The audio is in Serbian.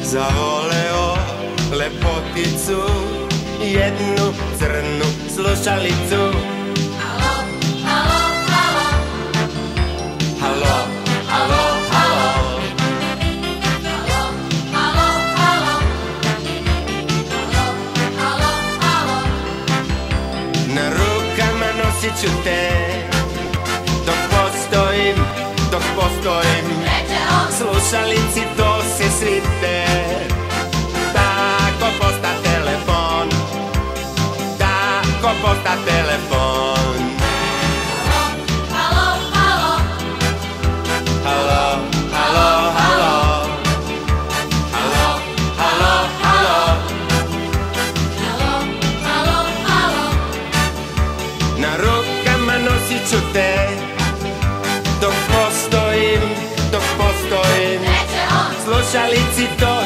Zavoleo lepoticu, jednu crnu slušalicu. Halo, halo, halo. Halo, halo, halo. Halo, halo, halo. Halo, halo. Na rukama nosit ću te, dok postojim, dok postojim. Reče on. Slušalici to se svite, tako posta telefon, tako posta telefon. Halo, halo. Halo, halo, halo. Halo, halo, halo. Halo, halo, halo. Na rukama nosit ću te, dok postojim, dok postojim. Reče on. Slušalici to